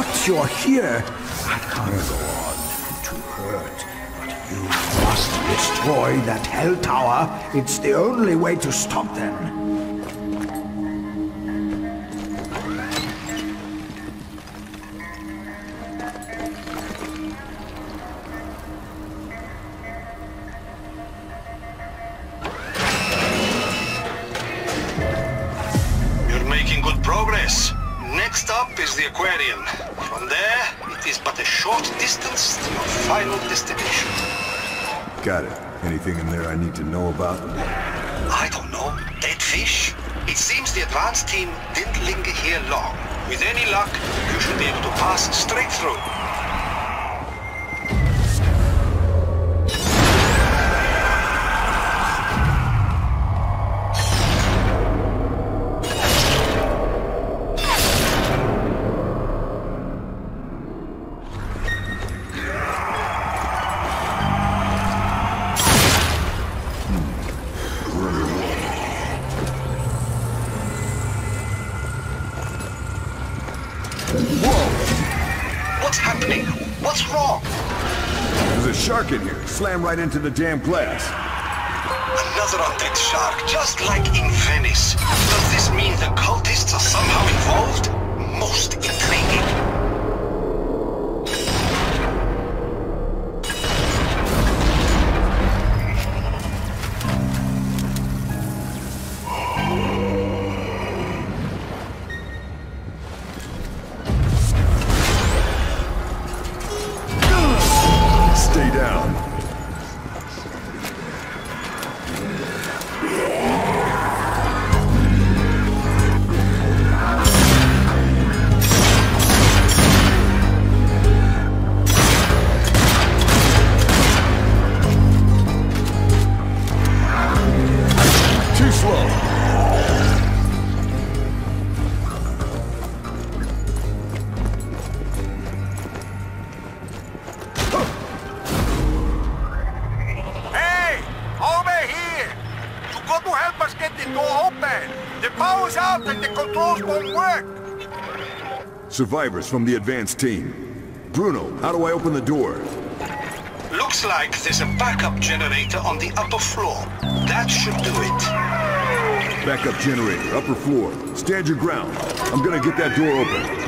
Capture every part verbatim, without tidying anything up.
thought you're here at Aragorn to hurt, but you must destroy that Hell Tower. It's the only way to stop them. Next up is the aquarium. From there, it is but a short distance to your final destination. Got it. Anything in there I need to know about? I don't know. Dead fish? It seems the advance team didn't linger here long. With any luck, you should be able to pass straight through. Shark in here. Slam right into the damn glass. Another undead shark, just like in Venice. Does this mean the cultists are somehow involved? Most intriguing. Survivors from the advance team. Bruno, how do I open the door? Looks like there's a backup generator on the upper floor. That should do it. Backup generator, upper floor. Stand your ground. I'm gonna get that door open.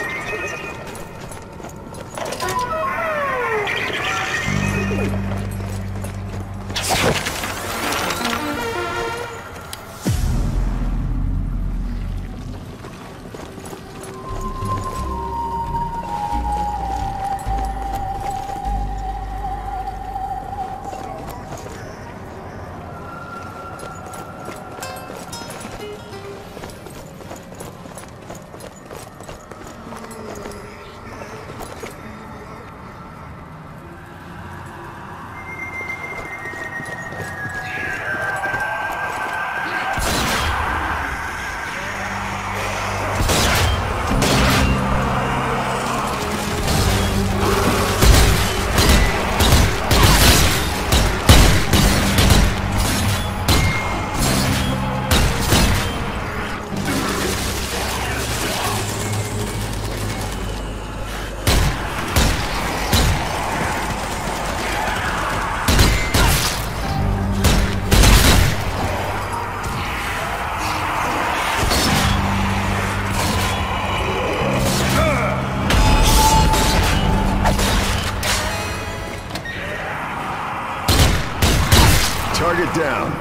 Target down.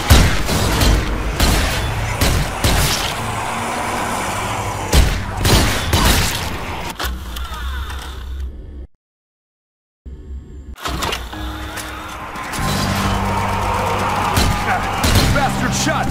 Bastard shot!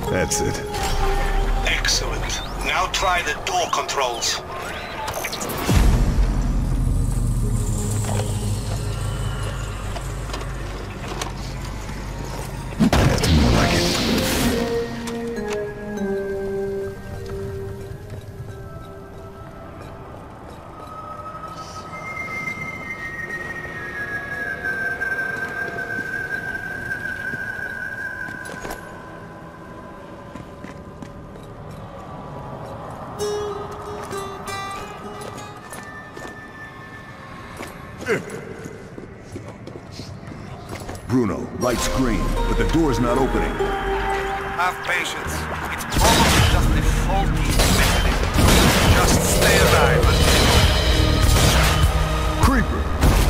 That's it. Excellent. Now try the door controls. That's more like it. Bruno, light's green, but the door's not opening. Have patience. It's probably just a faulty mechanism. Just stay alive until... Creeper!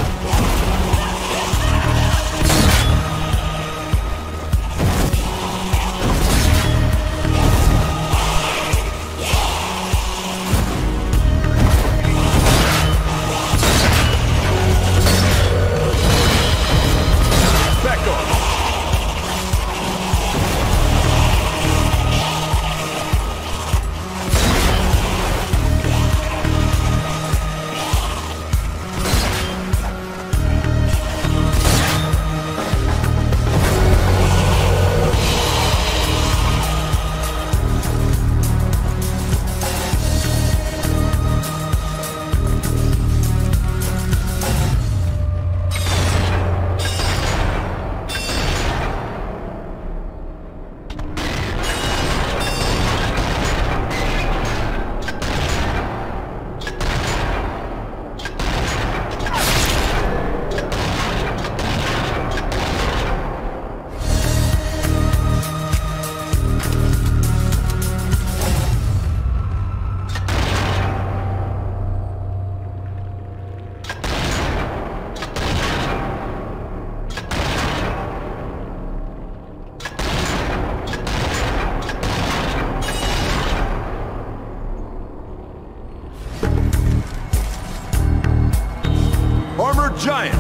Armored Giant!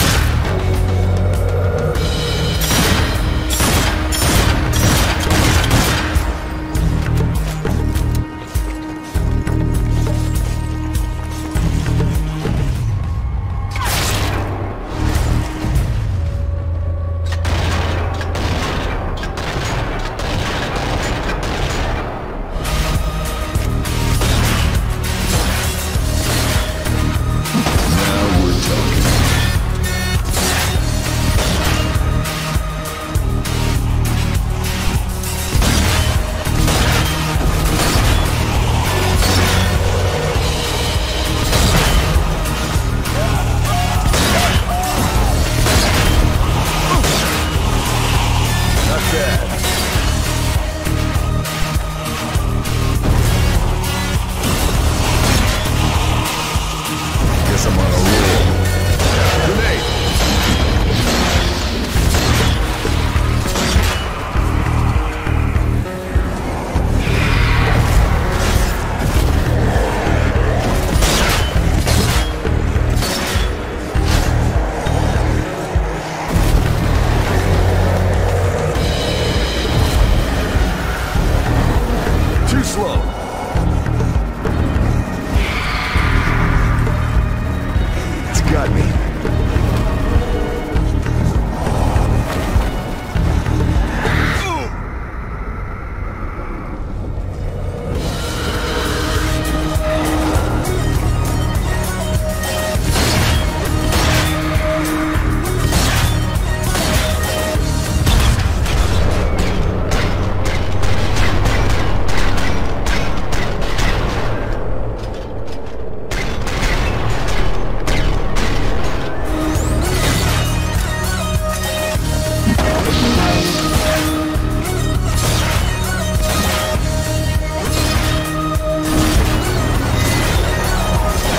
Guess I'm on a roll. Grenade! Too slow. Got me.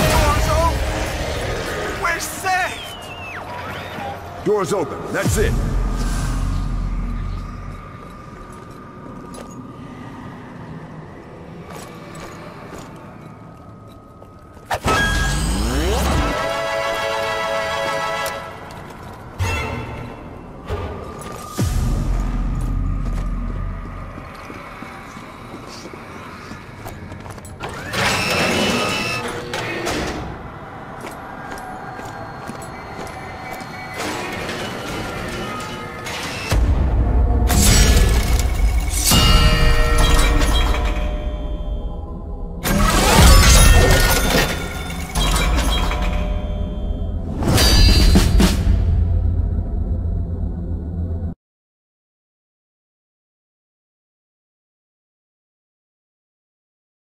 Door's open. That's it.